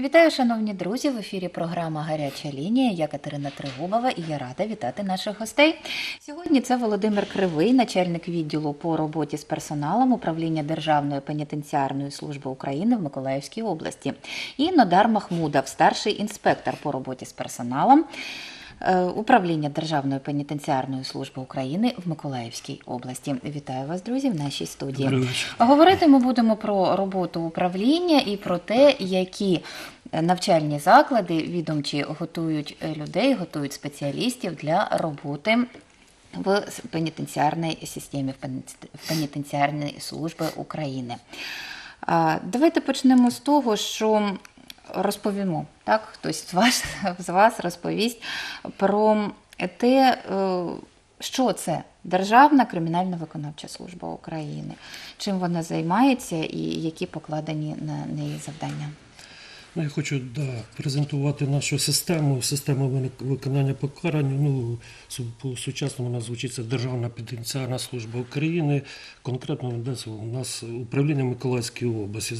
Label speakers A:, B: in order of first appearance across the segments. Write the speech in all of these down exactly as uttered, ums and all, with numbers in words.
A: Вітаю, шановні друзі! В ефірі програма «Гаряча лінія». Я Катерина Тригубова і я рада вітати наших гостей. Сьогодні це Володимир Кривий, начальник відділу по роботі з персоналом Управління Державної пенітенціарної служби України в Миколаївській області. І Нодар Махмудов, старший інспектор по роботі з персоналом Управління Державної пенітенціарної служби України в Миколаївській області. Вітаю вас, друзі, в нашій студії. Говорити ми будемо про роботу управління і про те, які навчальні заклади відомчі готують людей, готують спеціалістів для роботи в пенітенціарній системі, в пенітенціарній службі України. Давайте почнемо з того, що розповімо, так, хтось з вас, з вас розповість про те, що це Державна кримінально-виконавча служба України, чим вона займається і які покладені на неї завдання.
B: Ну, я хочу да, презентувати нашу систему, систему виконання покарань. Ну, по-сучасному вона звучить це Державна пенітенціарна служба України, конкретно у нас управління Миколаївської області.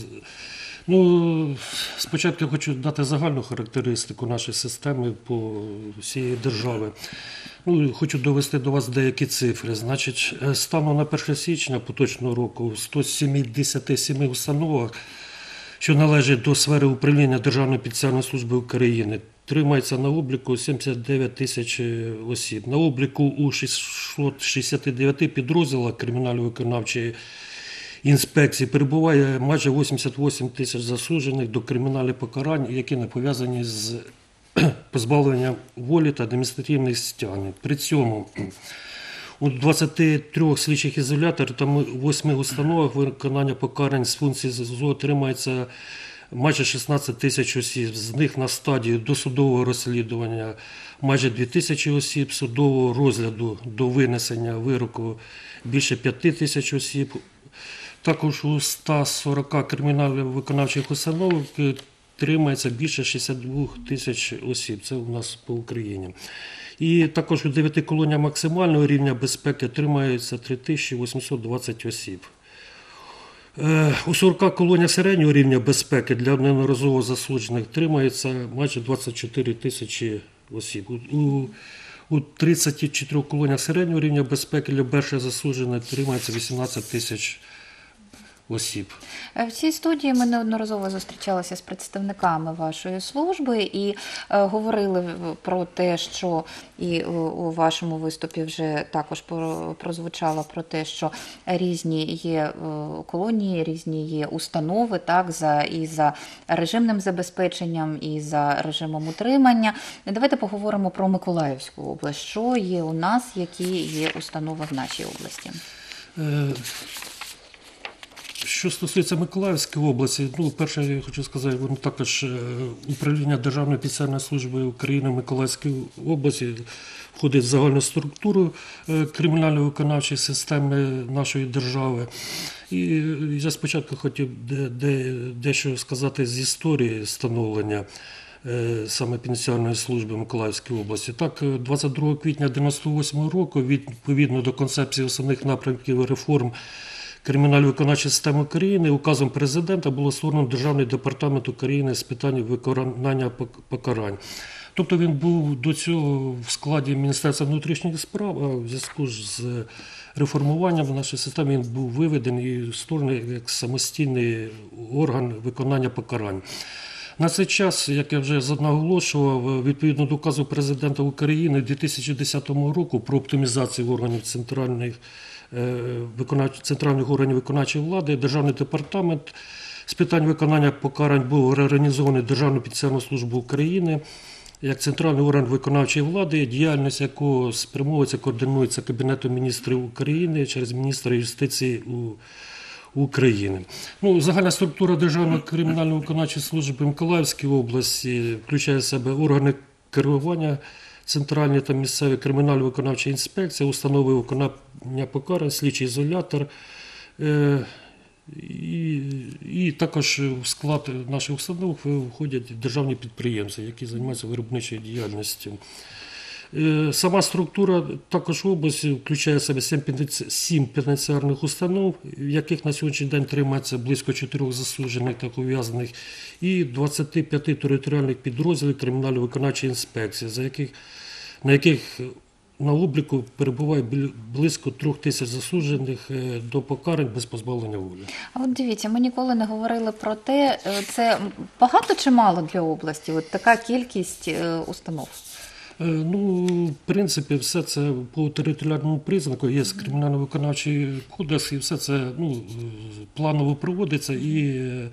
B: Ну, спочатку я хочу дати загальну характеристику нашої системи по всієї держави. Ну, хочу довести до вас деякі цифри. Значить, станом на перше січня поточного року в сто сімдесят сім установах, що належать до сфери управління Державної пенітенціарної служби України, тримається на обліку сімдесят дев'ять тисяч осіб. На обліку у шістсот шістдесят дев'ять підрозділах кримінально-виконавчої інспекції перебуває майже вісімдесят вісім тисяч засуджених до кримінальних покарань, які не пов'язані з позбавленням волі та адміністративних стягнень. При цьому у двадцяти трьох слідчих ізоляторах та восьми установах виконання покарань з функції СІЗО отримається майже шістнадцять тисяч осіб, з них на стадії досудового розслідування майже дві тисячі осіб, судового розгляду до винесення вироку більше п'яти тисяч осіб. Також у ста сорока кримінально-виконавчих установах тримається більше шістдесят два тисяч осіб, це у нас по Україні. І також у дев'яти колоніях максимального рівня безпеки тримається три тисячі вісімсот двадцять осіб. У сорока колоніях середнього рівня безпеки для неодноразово засуджених тримається майже двадцять чотири тисячі осіб. У, у тридцяти чотирьох колоніях середнього рівня безпеки для перших засуджених тримається вісімнадцять тисяч осіб.
A: В цій студії ми неодноразово зустрічалися з представниками вашої служби і е, говорили про те, що і у вашому виступі вже також прозвучало про те, що різні є колонії, різні є установи, так, за, і за режимним забезпеченням, і за режимом утримання. Давайте поговоримо про Миколаївську область. Що є у нас, які є установи в нашій області?
B: Е... Що стосується Миколаївської області, ну, перше, я хочу сказати, воно також управління Державної пенітенціарної служби України в Миколаївській області входить в загальну структуру кримінально-виконавчої системи нашої держави. І я спочатку хотів дещо сказати з історії становлення саме пенітенціарної служби Миколаївської області. Так, двадцять другого квітня дев'яносто восьмого року, відповідно до концепції основних напрямків реформ Кримінально-виконавчої системи України, указом президента було створено Державний департамент України з питань виконання покарань. Тобто він був до цього в складі Міністерства внутрішніх справ, а в зв'язку з реформуванням в нашій системі він був виведений і створений як самостійний орган виконання покарань. На цей час, як я вже наголошував, відповідно до указу президента України дві тисячі десятого року про оптимізацію органів центральних центральних органів виконавчої влади, Державний департамент з питань виконання покарань був реорганізований Державну пенітенціарну службу України як центральний орган виконавчої влади, діяльність якого спрямовується, координується Кабінетом міністрів України через міністра юстиції України. Ну, загальна структура Державної кримінально-виконавчої служби Миколаївської області включає в себе органи керування, центральні та місцеві кримінально-виконавчі інспекції, установи виконання покарань, слідчий ізолятор. І, і також в склад наших установ входять державні підприємства, які займаються виробничою діяльністю. Е, Сама структура також області включає в себе сім пенітенці- сім пенітенціарних установ, в яких на сьогоднішній день тримається близько чотирьох засуджених та ув'язнених, і двадцять п'ять територіальних підрозділів кримінально-виконавчої інспекції, за яких, на яких на обліку перебуває бл- близько трьох тисяч засуджених е, до покарань без позбавлення волі.
A: А от дивіться, ми ніколи не говорили про те, е, це багато чи мало для області? От така кількість е, установ.
B: Е, Ну, в принципі, все це по територіальному признаку, є кримінально-виконавчий кодекс, і все це ну, е, планово проводиться. І е,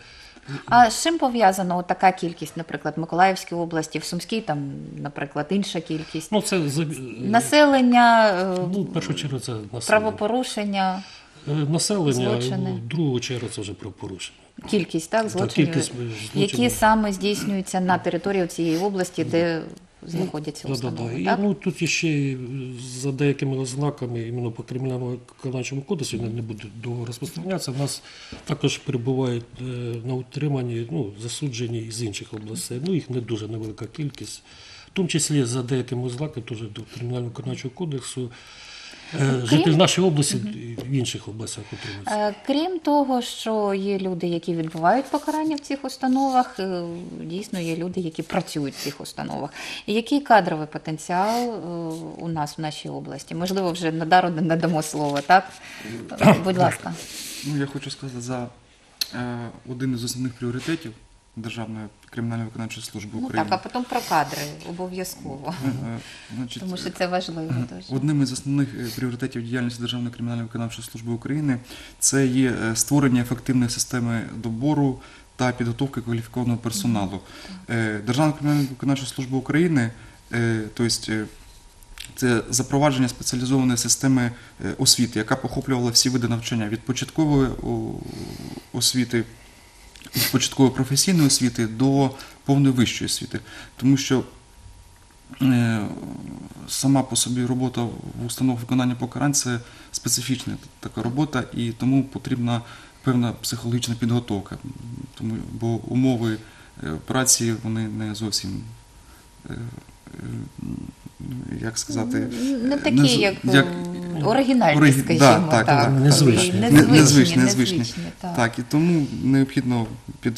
A: А з чим пов'язана от така кількість, наприклад, в Миколаївській області, в Сумській, там, наприклад, інша кількість?
B: ну, це за- е,
A: Населення, е,
B: ну, в першу чергу це населення.
A: правопорушення,
B: Е, Населення,
A: злочини.
B: в другу чергу це вже про порушення.
A: кількість, так, злочинів,
B: кількість, е,
A: які
B: злочинів.
A: саме здійснюються на території цієї області, де знаходяться
B: Да, да, да.
A: установи,
B: І,
A: так?
B: ну, тут ще й за деякими ознаками, іменно по кримінально-виконавчому кодексу, я не буду довго розпространятися, в нас також перебувають е, на утриманні ну, засуджені з інших областей. Ну, їх не дуже невелика кількість. В тому числі за деякими ознаками теж до кримінально-виконавчого кодексу. Е, Жителі нашої області і в інших областях утримуються.
A: Е, Крім того, що є люди, які відбувають покарання в цих установах, е, дійсно є люди, які працюють в цих установах. І який кадровий потенціал е, у нас в нашій області? Можливо, вже Надару не надамо слово, так? Е, Будь ласка.
C: Ну, я хочу сказати за е, один із основних пріоритетів Державної кримінально-виконавчої служби
A: Ну
C: України.
A: так, а потім про кадри обов'язково,
C: Е, значить,
A: тому що це важливо дуже.
C: Одним із основних е, пріоритетів діяльності Державної кримінально-виконавчої служби України це є е, створення ефективної системи добору та підготовки кваліфікованого персоналу. Е, Державна кримінально-виконавча служба України, е, тобто е, це запровадження спеціалізованої системи е, освіти, яка охоплювала всі види навчання від початкової о, освіти, від початкової професійної освіти до повної вищої освіти. Тому що е, сама по собі робота в установах виконання покарань – це специфічна така робота, і тому потрібна певна психологічна підготовка. Тому, бо умови е, праці вони не зовсім, е, е, як сказати,
A: Не такі,
C: не з-
A: як,
C: як-
A: оригінальні,
C: Ориг-
A: скажімо
C: да,
A: так.
C: так, так,
B: Незвичні.
A: І
B: Не-
A: Незвичні,
C: незвичні,
A: незвичні,
C: незвичні.
A: так.
C: Так, і тому необхідно під,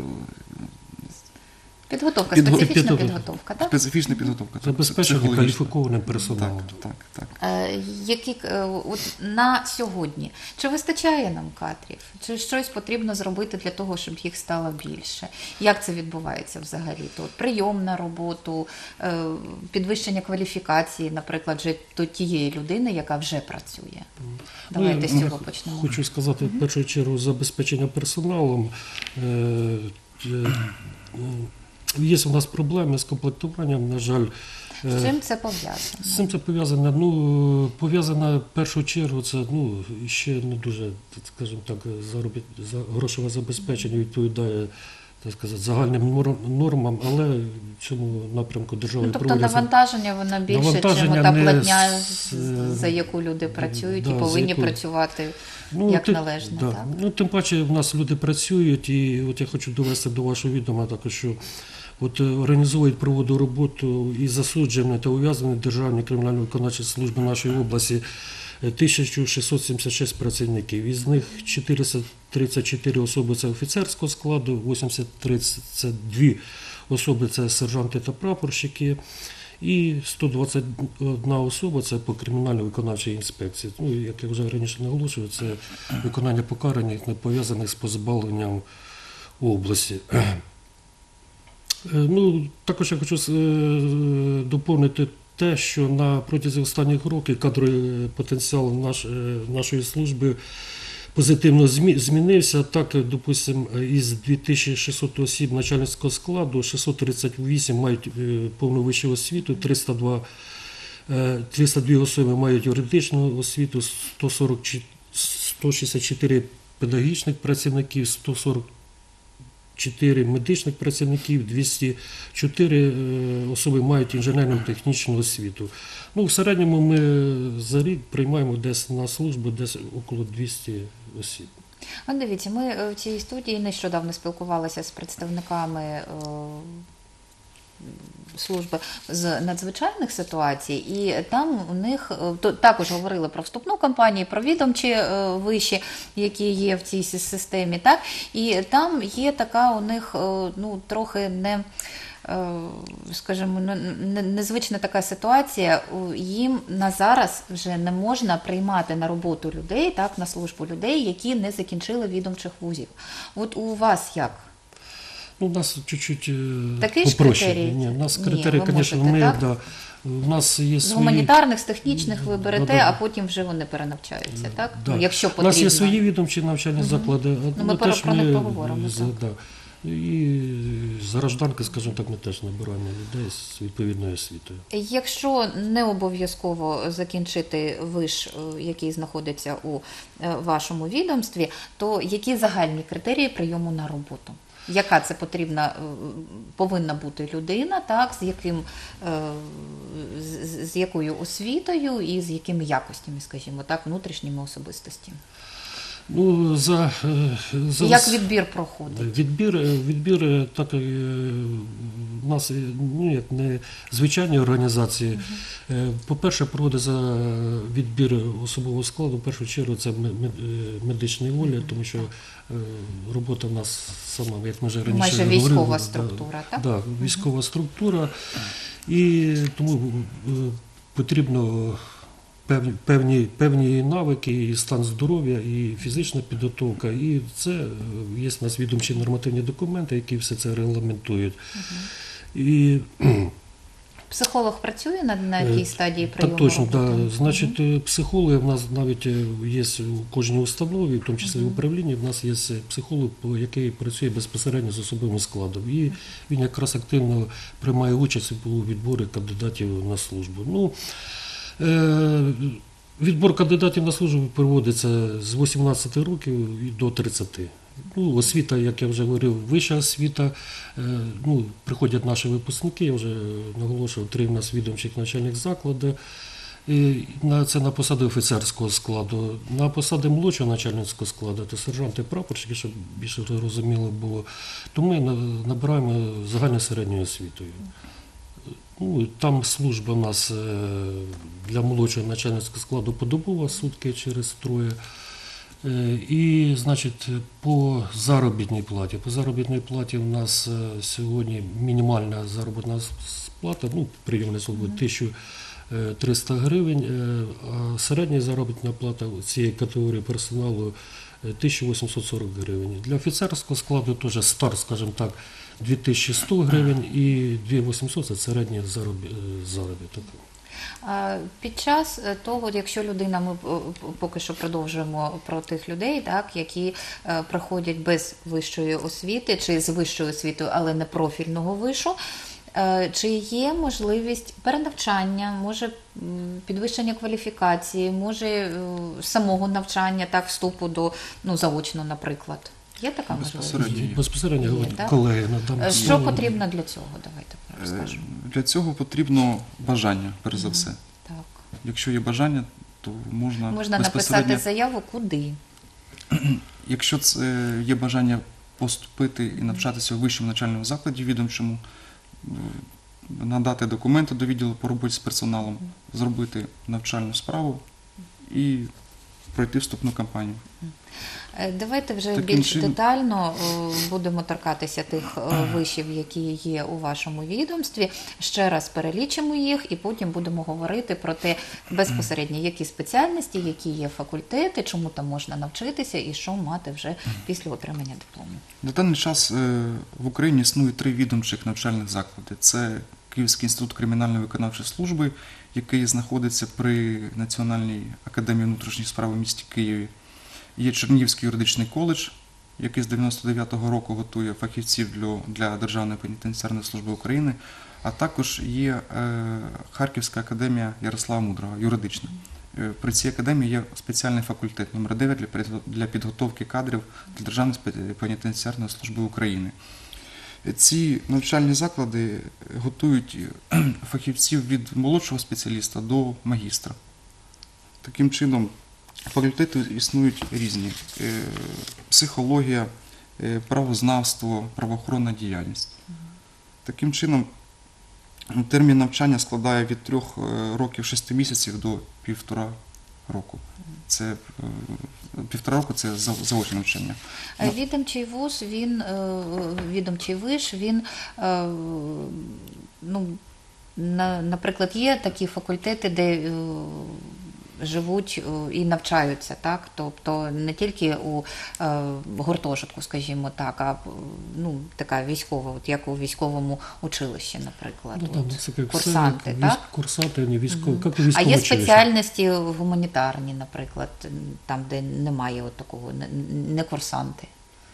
A: Підготовка,
B: Підго-
A: специфічна
B: підготовка.
A: підготовка, так?
C: специфічна підготовка.
B: Забезпечення
C: психологічна.
B: кваліфікованим персоналом.
C: Так, так, так.
A: Е, Які е, от на сьогодні чи вистачає нам кадрів? Чи щось потрібно зробити для того, щоб їх стало більше? Як це відбувається взагалі? То прийом на роботу, е, підвищення кваліфікації, наприклад, вже до тієї людини, яка вже працює. Давайте з
B: Ну,
A: цього почнемо.
B: Хочу сказати, в першу чергу, забезпечення персоналом. Е, е, Є у нас проблеми з комплектуванням, на жаль. Е,
A: З чим це пов'язано?
B: З цим це пов'язано. Ну, пов'язано в першу чергу, це ну, ще не дуже, скажімо так, заробіт, за грошове забезпечення відповідає, так сказати, загальним норм- нормам, але в цьому напрямку держава
A: Ну, тобто
B: проводиться.
A: навантаження вона більше, чим
B: Навантаження
A: та
B: не
A: платня,
B: з-
A: за яку люди працюють
B: да,
A: і
B: за
A: повинні
B: яку-
A: працювати
B: Ну,
A: як
B: ти-
A: належно.
B: да.
A: Так?
B: Ну, тим паче в нас люди працюють, і от я хочу довести до вашого відома також, що от е, організовують проводу роботу і засуджені та ув'язнені Державні кримінально-виконавчі служби нашої області е, тисяча шістсот сімдесят шість працівників. Із них чотириста тридцять чотири особи – це офіцерського складу, вісімдесят три – це дві особи – це сержанти та прапорщики. І сто двадцять одна особа – це по кримінально-виконавчій інспекції. Ну, як я вже раніше наголошував, це виконання покарань, не пов'язаних з позбавленням області. Е, Ну, також я хочу е, доповнити те, що на протязі останніх років кадровий потенціал наш, е, нашої служби позитивно змі- змінився. Так, допустимо, із дві тисячі шістсот осіб начальницького складу шістсот тридцять вісім мають е, повну вищу освіту, триста два, е, триста дві особи мають юридичну освіту, сто сорок чотири, сто шістдесят чотири педагогічних працівників, сто сорок чотири медичних працівників, двісті чотири е, особи мають інженерно-технічну освіту. Ну, в середньому ми за рік приймаємо десь на службу десь около двісті осіб.
A: От дивіться, ми е, в цій студії нещодавно спілкувалися з представниками е, служби з надзвичайних ситуацій, і там у них е, то- також говорили про вступну кампанію, про відомчі е, виші, які є в цій сі- системі, так? І там є така у них, е, ну, трохи не, е, скажімо, ну, не- незвична така ситуація. У- Їм на зараз вже не можна приймати на роботу людей, так, на службу людей, які не закінчили відомчих вузів. От у вас як?
B: Ну, у нас чуть-чуть е,
A: Такий ж
B: попроще.
A: критерій?
B: Ні, у нас
A: Ні,
B: критерії,
A: ви
B: звісно,
A: можете,
B: ми,
A: так?
B: да, у нас є
A: З
B: свої...
A: гуманітарних, з технічних ви берете,
B: Да-да.
A: а потім вже вони перенавчаються, так?
B: Да.
A: Ну, якщо
B: У
A: потрібно.
B: нас є свої відомчі навчальні заклади. а
A: Ну, ми про-
B: теж
A: про них поговоримо,
B: з-
A: так.
B: Да. І з гражданки, скажімо так, ми теж набираємо людей з відповідною освітою.
A: Якщо не обов'язково закінчити виш, е, який знаходиться у е, вашому відомстві, то які загальні критерії прийому на роботу? Яка це потрібна, е, повинна бути людина, так, з яким, е, з, з- з якою освітою і з якими якостями, скажімо так, внутрішніми особистостями?
B: Ну, за, е, за...
A: І як відбір проходить?
B: Відбір, відбір е, так, е, у нас е, ну, як не звичайні організації. Е, По-перше, проводиться відбір особового складу, в першу чергу це ме- ме- е, медичний воля, тому що е, робота в нас сама, як ми вже раніше
A: Майже
B: говорили,
A: військова
B: да,
A: структура, так?
B: Да, військова структура. І тому е, потрібно певні, певні, певні навики, і стан здоров'я, і фізична підготовка. І це е, є в нас відомчі нормативні документи, які все це регламентують. І
A: Психолог працює на, на
B: Е,
A: якій стадії прийому
B: так точно,
A: роботи?
B: да. Значить, е, психологи в нас навіть е, є у кожній установі, в тому числі в управлінні, в нас є психолог, по- який працює безпосередньо з особовим складом. І він якраз активно приймає участь у відборі кандидатів на службу. Ну, е, відбор кандидатів на службу проводиться з вісімнадцяти років і до тридцяти. Ну, освіта, як я вже говорив, вища освіта. Е, Ну, приходять наші випускники, я вже наголошував, три в нас відомчих навчальних заклади. І на, це на посади офіцерського складу. На посади молодшого начальницького складу, то сержанти, прапорщики, щоб більше зрозуміло було, то ми на- набираємо загальною середньою освітою. Ну, там служба у нас е, для молодшого начальницького складу подобова, сутки через троє. Е, І, значить, по заробітній платі. По заробітній платі у нас е, сьогодні мінімальна заробітна плата, ну, прийомна служба, тисяча триста гривень, е, а середня заробітна плата цієї категорії персоналу е, тисяча вісімсот сорок гривень. Для офіцерського складу теж старт, скажімо так, дві тисячі сто гривень і дві тисячі вісімсот – це середній зароб- е, заробіток.
A: А Під час е, того, якщо людина, ми е, поки що продовжуємо про тих людей, так, які е, приходять без вищої освіти чи з вищою освітою, але не профільного вишу, е, чи є можливість перенавчання, може м, підвищення кваліфікації, може е, самого навчання, так, вступу до, ну, заочно, наприклад? Є така можливість?
C: Безпосередньо. є.
B: Безпосередньо
A: Є,
B: говорять
A: так?
B: колеги надам
A: Е, Що
B: слово.
A: потрібно для цього? Давайте
C: Е,
A: розкажемо.
C: Для цього потрібно бажання, перш за все.
A: Так.
C: Якщо є бажання, то можна,
A: Можна
C: безпосередньо,
A: написати заяву куди?
C: якщо це є бажання поступити і навчатися у вищому навчальному закладі відомчому, е, надати документи до відділу по роботі з персоналом, зробити навчальну справу і пройти вступну кампанію.
A: Е, Давайте вже
C: Таким
A: більш
C: чином-
A: детально е, будемо торкатися тих е, вишів, які є у вашому відомстві. Ще раз перелічимо їх і потім будемо говорити про те безпосередньо, які спеціальності, які є факультети, чому там можна навчитися і що мати вже після отримання диплому.
C: На даний час е, в Україні існує три відомчих навчальних заклади. Це Київський інститут кримінально-виконавчої служби, який знаходиться при Національній академії внутрішніх справ у місті Києві. Є Чернігівський юридичний коледж, який з дев'яносто дев'ятого року готує фахівців для, для Державної пенітенціарної служби України, а також є е, Харківська академія Ярослава Мудрого, юридична. Е, При цій академії є спеціальний факультет номер дев'ять для, підго- для підготовки кадрів для Державної спе- пенітенціарної служби України. Ці навчальні заклади готують фахівців від молодшого спеціаліста до магістра. Таким чином, факультети існують різні: Е, психологія, е, правознавство, правоохоронна діяльність. Таким чином, Термін навчання складає від трьох е, років шести місяців до півтора року. Це е, півтора року це за- заочне навчання.
A: Е, Відомчий вуз, він, е, відомчий виш, він, е, ну, на, наприклад, є такі факультети, де е, живуть е, і навчаються, так? Тобто не тільки у е, гуртожитку, скажімо так, а ну, така військова, от як у військовому училищі, наприклад.
B: Ну, там,
A: от,
B: це як
A: курсанти,
B: все,
A: так?
B: військ- Курсанти, не військові, як у
A: А
B: військовому
A: є
B: училищі.
A: спеціальності гуманітарні, наприклад, там, де немає от такого, не, не курсанти.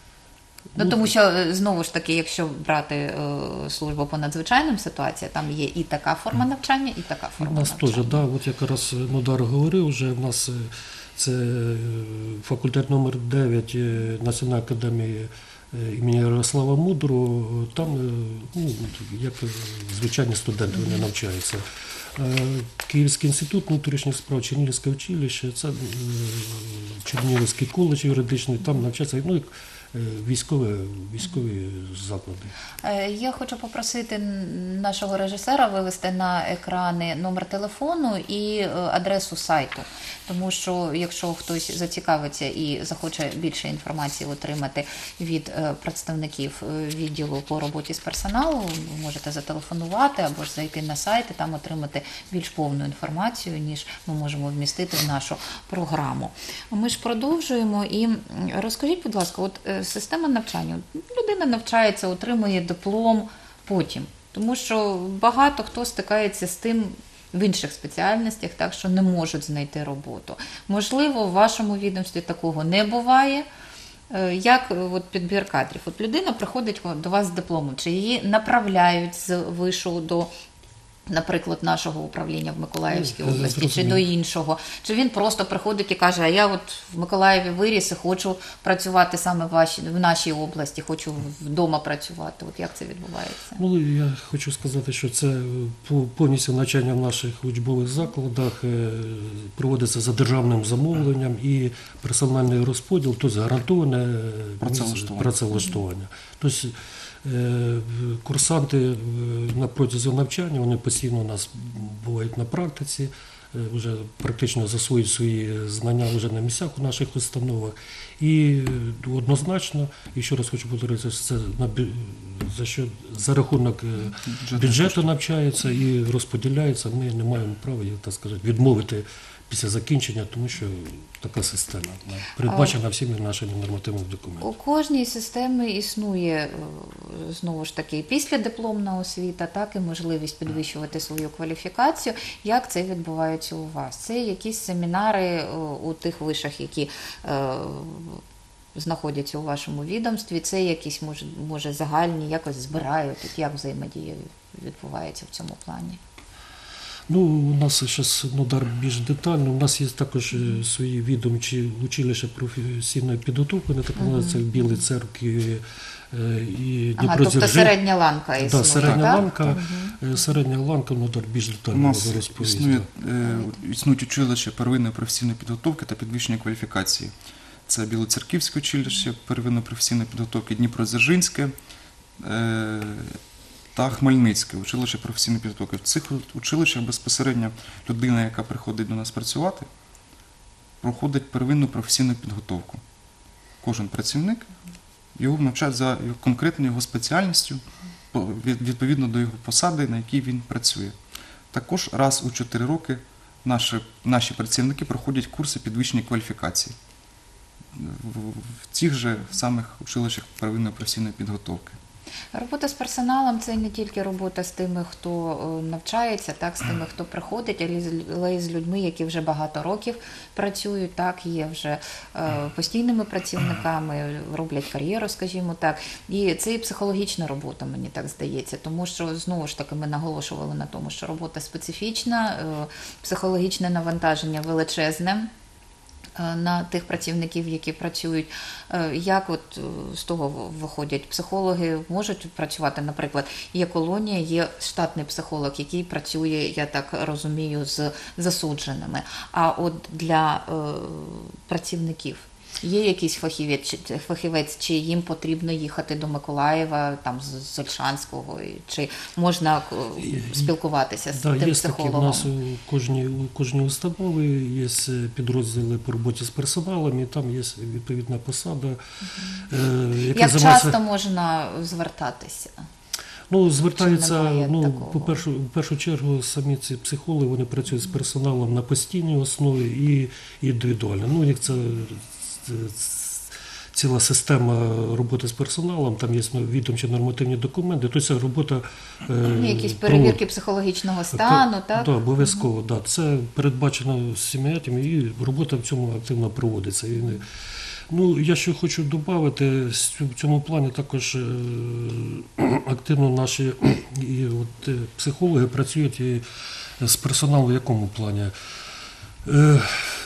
A: Ну,
B: Ну,
A: тому що, е, знову ж таки, якщо брати е, службу по надзвичайним ситуаціям, там є і така форма навчання, і така
B: У
A: форма
B: нас
A: навчання.
B: теж, да, от якраз Нодар говорив, вже в нас е, це е, факультет номер дев'ять е, Національної академії е, імені Ярослава Мудрого, там, е, ну, як е, звичайні студенти вони навчаються. Е, Київський інститут внутрішніх справ, Чернігівське училище, це е, Чернігівський коледж юридичний, там навчаються, ну, як, е, військові, військові заклади.
A: Е, Я хочу попросити н- нашого режисера вивести на екрани номер телефону і е, адресу сайту. Тому що якщо хтось зацікавиться і захоче більше інформації отримати від е, представників е, відділу по роботі з персоналом, ви можете зателефонувати або ж зайти на сайт і там отримати більш повну інформацію, ніж ми можемо вмістити в нашу програму. Ми ж продовжуємо і м, розкажіть, будь ласка, от е, система навчання. Людина навчається, отримує диплом потім, тому що багато хто стикається з тим в інших спеціальностях, так що не можуть знайти роботу. Можливо, в вашому відомстві такого не буває. Е, Як е, от підбір кадрів? От людина приходить до вас з дипломом, чи її направляють з вишу до, наприклад, нашого управління в Миколаївській
B: Ну,
A: області, чи
B: зрозуміло.
A: до іншого? Чи він просто приходить і каже, а я от в Миколаєві виріс і хочу працювати саме в, вашій, в нашій області, хочу вдома працювати. От як це відбувається?
B: Ну, я хочу сказати, що це по- повністю навчання в наших учбових закладах е, проводиться за державним замовленням і персональний розподіл, тобто гарантоване е,
C: Працевлаштування.
B: працевлаштування. Тобто е, курсанти е, на протязі навчання, вони постійно у нас бувають на практиці, е, вже практично засвоюють свої знання вже на місцях у наших установах. І е, однозначно, і ще раз хочу повторити, що це на бю- за що за рахунок е,
C: Бюджетних
B: бюджету навчається і розподіляється. Ми не маємо права, як так сказати, відмовити після закінчення, тому що така система вона передбачена всіми нашими нормативними документами.
A: У кожній системі існує, е, знову ж таки, післядипломна освіта, так і можливість підвищувати свою кваліфікацію. Як це відбувається у вас? Це якісь семінари е, у тих вишах, які е, знаходяться у вашому відомстві, це якісь, може, може загальні, якось збирають, от як взаємодія відбувається в цьому плані?
B: Ну, у нас зараз Нодар більш детально. У нас є також е, свої відомчі училища професійної підготовки, не так називається в Білій церкві е, і
A: Ага, тобто
B: Дніпродзержинськ.
A: середня ланка існує,
B: Да, середня
A: так?
B: ланка, е, середня ланка, Нодар більш
C: У
B: детально
C: нас
B: розповість.
C: існує,
B: да.
C: е, існують училища первинної професійної підготовки та підвищення кваліфікації. Це Білоцерківське училище первинної професійної підготовки, Дніпродзержинське е, та Хмельницьке училище професійної підготовки. В цих училищах безпосередньо людина, яка приходить до нас працювати, проходить первинну професійну підготовку. Кожен працівник його навчають за конкретною його спеціальністю, по- від- відповідно до його посади, на якій він працює. Також раз у чотири роки наші, наші працівники проходять курси підвищення кваліфікації в, в тих же самих училищах первинної професійної підготовки.
A: Робота з персоналом – це не тільки робота з тими, хто е, навчається, так, з тими, хто приходить, але й з- але й з людьми, які вже багато років працюють, так, є вже е, постійними працівниками, роблять кар'єру, скажімо так. І це і психологічна робота, мені так здається, тому що, знову ж таки, ми наголошували на тому, що робота специфічна, е, психологічне навантаження величезне на тих працівників, які працюють. Е, Як от е, з того виходять? Психологи можуть працювати, наприклад, є колонія, є штатний психолог, який працює, я так розумію, з засудженими. А от для е, працівників, Є якийсь фахівець, чи- фахівець, чи їм потрібно їхати до Миколаєва, там з з Ольшанського, і чи можна е, спілкуватися з
B: Да,
A: тим
B: є такі, у
A: психологом?
B: нас у кожній, у кожній установі є підрозділи по роботі з персоналом, і там є відповідна посада, е, яка
A: Як
B: займається...
A: часто можна звертатися?
B: Ну, звертаються,
A: немає
B: ну,
A: такого?
B: по першу, в першу чергу самі ці психологи, вони працюють з персоналом на постійній основі і індивідуально. Ну, як це, це ціла система роботи з персоналом, там є відомчі нормативні документи, то ця робота... е,
A: Ну, якісь
B: провод-
A: перевірки психологічного стану,
B: Та-
A: так?
B: Да, обов'язково, да. Це передбачено сім'ятами, і робота в цьому активно проводиться. І, не- ну, я ще хочу додати, в цьому плані також е, активно наші і от, е, психологи працюють і з персоналом в якому плані? Е,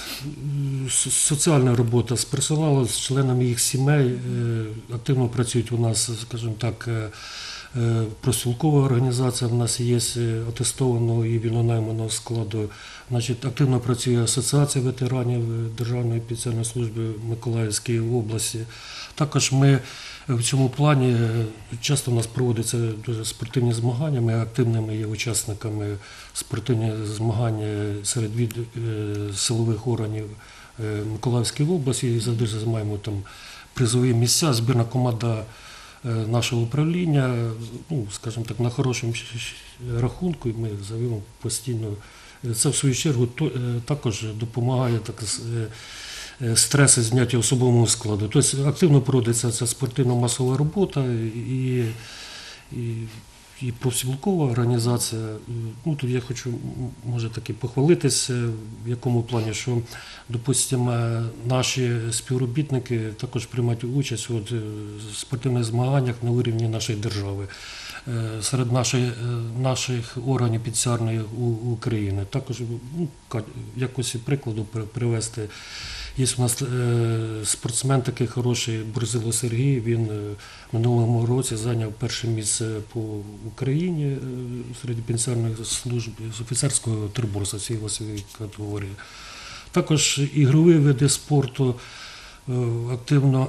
B: с- Соціальна робота з персоналом, з членами їх сімей, е, активно працюють у нас, скажімо так, е, е, профспілкова організація, в нас є е, атестованого і вільнонайманого складу. Значить, активно працює Асоціація ветеранів Державної спеціальної служби Миколаївської області. Також ми в цьому плані е, часто у нас проводяться дуже спортивні змагання, ми активними є учасниками спортивних змагань серед від, е, силових органів е, Миколаївської області і завжди займаємо там призові місця. Збірна команда е, нашого управління, ну, скажімо так, на хорошому щ- щ- рахунку, і ми завемо постійно. Це, в свою чергу, то- е, також допомагає так, с- е, е, стреси зняті особового складу. Тобто активно проводиться ця спортивно-масова робота і, і, і профспілкова організація. Ну, тут я хочу, м, може, таки похвалитися, в якому плані, що, допустимо, наші співробітники також приймають участь от, е, в спортивних змаганнях на рівні нашої держави. Е, Серед наших, е, наших органів підсярної у- України. Також, ну, ка- якось і прикладу при- привести. Є у нас е, спортсмен такий хороший, Борзило Сергій, він е, в минулому році зайняв перше місце по Україні е, серед пенсіонерної служби з офіцерського триборства цієї весової категорії. Також ігрові види спорту. Е, Активно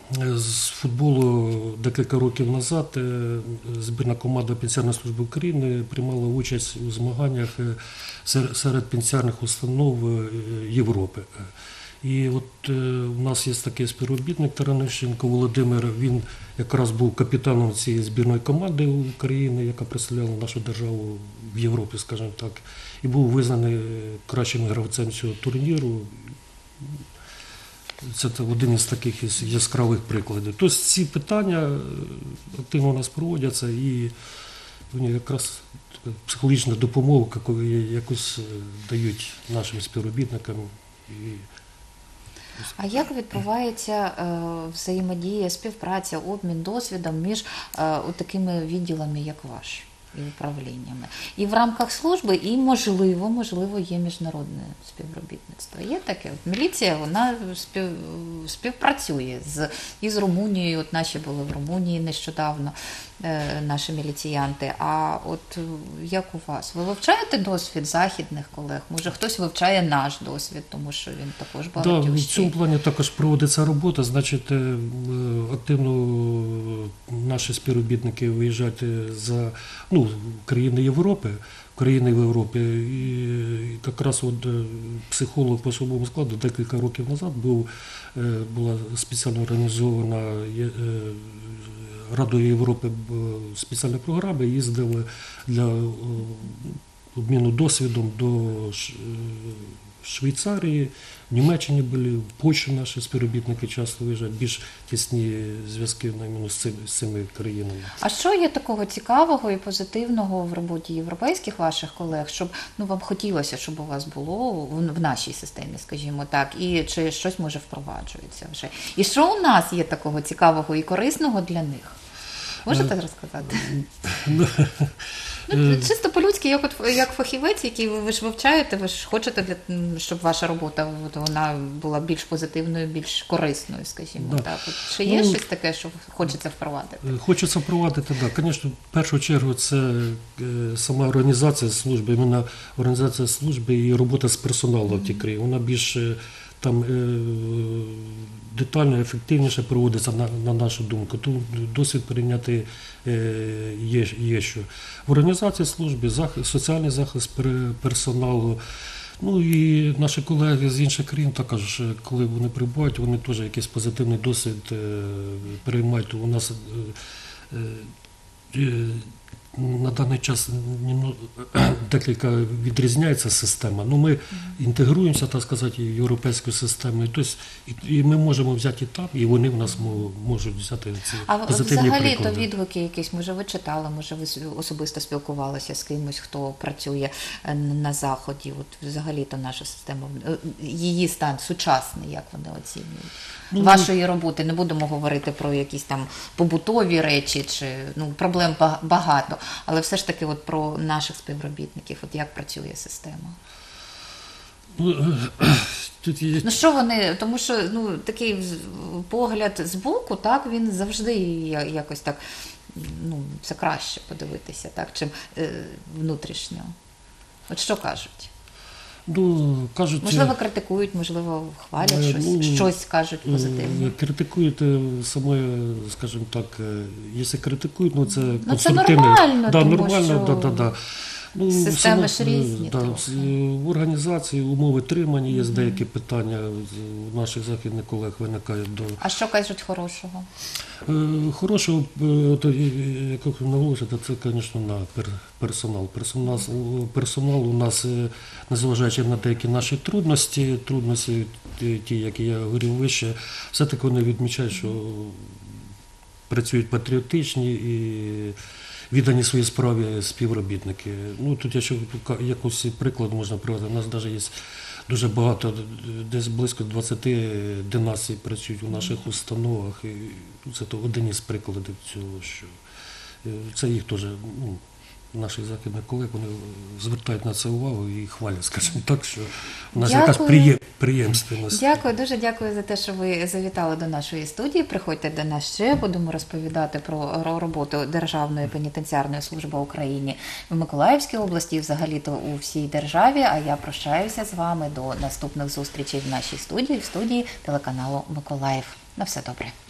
B: з футболу декілька років назад е, збірна команда Пенсіонерної служби України приймала участь у змаганнях е, сер- серед пенсіонерних установ е, Європи. І от е, у нас є такий співробітник Таранищенко Володимир, він якраз був капітаном цієї збірної команди України, яка представляла нашу державу в Європі, скажімо так, і був визнаний кращим гравцем цього турніру. Це та- один із таких із яскравих прикладів. Тобто ці питання е, активно у нас проводяться і вони якраз така психологічна допомога, яку якось е, дають нашим співробітникам. І
A: А як відбувається е, взаємодія, співпраця, обмін досвідом між е, от такими відділами, як ваш, і управліннями? І в рамках служби, і можливо, можливо, є міжнародне співробітництво. Є таке? От міліція, вона спів, співпрацює з, і з Румунією. От наші були в Румунії нещодавно, е, наші міліціянти. А от е, як у вас? Ви вивчаєте досвід західних колег? Може, хтось вивчає наш досвід, тому що він також
B: да, в цьому
A: багатющий?
B: плані також проводиться робота. Значить, е, активно наші співробітники виїжджають за ну, країни Європи, країни в Європі. І якраз от е, психолог по особовому складу декілька років назад був, е, була спеціально організована є- е, Радою Європи б- спеціальна програма, їздили для е, обміну досвідом до Ш- е, Швейцарії, в Німеччині були, в Польщі наші співробітники часто виїжджають, більш тісні зв'язки іменно з цими, з цими країнами.
A: А що є такого цікавого і позитивного в роботі європейських ваших колег, щоб ну вам хотілося, щоб у вас було в, в нашій системі, скажімо так, і чи щось може впроваджується вже? І що у нас є такого цікавого і корисного для них? Можете розказати? Ну, чисто по-людськи, як, от, як фахівець, який ви, ви ж вивчаєте, ви ж хочете, для, м, щоб ваша робота от, вона була більш позитивною, більш корисною, скажімо
B: Да.
A: так. От, чи є
B: Ну,
A: щось таке, що хочеться впровадити?
B: Хочеться впровадити, так. Звісно, в першу чергу це е, сама організація служби, іменно організація служби і робота з персоналом в тій країні. Вона більш е, там е, детально, ефективніше проводиться, на, на нашу думку. Тут досвід прийняти е, є, є що. В організації служби, захист, соціальний захист пер- персоналу. Ну і наші колеги з інших країн також, коли вони прибувають, вони теж якийсь позитивний досвід е, переймають. У нас е, е, на даний час німно- декілька відрізняється система. Ну, ми інтегруємося, так сказати, в європейську систему. І, тобто, і, і ми можемо взяти і там, і вони в нас мо- можуть взяти ці
A: А
B: позитивні
A: взагалі то
B: приклади.
A: відгуки якісь, може, ви читали, може, ви с- особисто спілкувалися з кимось, хто працює е, на Заході? От взагалі то наша система, е, її стан сучасний, як вони оцінюють?
B: Ну,
A: Вашої роботи, не будемо говорити про якісь там побутові речі, чи ну, проблем ба- багато, але все ж таки от про наших співробітників, от як працює система?
B: Ну, тут є
A: Ну що вони, тому що ну такий вз- погляд збоку, так він завжди я- якось так, ну це краще подивитися, так, чим е, внутрішньо. От що кажуть?
B: ну, кажуть,
A: Можливо, критикують, можливо, хвалять
B: Е,
A: щось,
B: ну,
A: щось кажуть позитивне.
B: Е, Критикують е, саме, скажімо так, е, якщо критикують, ну це
A: це
B: конструктивне.
A: нормально,
B: да,
A: тому
B: нормально,
A: що
B: да, да, да. Ну,
A: системи ж
B: само-
A: різні
B: да,
A: трохи.
B: в організації умови тримання є деякі питання з- у наших західних колег виникають до
A: А що кажуть хорошого?
B: Е, хорошого, е, то, е, як наголосити, це, звісно, на пер- персонал. Персонал, персонал у нас, е, незважаючи на деякі наші трудності, трудності, ті, ті, які я говорив вище, все-таки вони відмічають, що працюють патріотичні і віддані своїй справі співробітники. Ну, тут якщо якийсь приклад можна привести, у нас навіть є дуже багато, десь близько двадцяти династій працюють у наших установах. І це то один із прикладів цього, що е, це їх теж, ну, наших західних колег, вони звертають на це увагу і хвалять, скажімо так, що у нас якась
A: Дякую.
B: приє- приємственність.
A: Дякую, дуже дякую за те, що ви завітали до нашої студії. Приходьте до нас ще, будемо розповідати про ро- роботу Державної пенітенціарної служби України в Миколаївській області і взагалі-то у всій державі. А я прощаюся з вами до наступних зустрічей в нашій студії, в студії телеканалу Миколаїв. На все добре.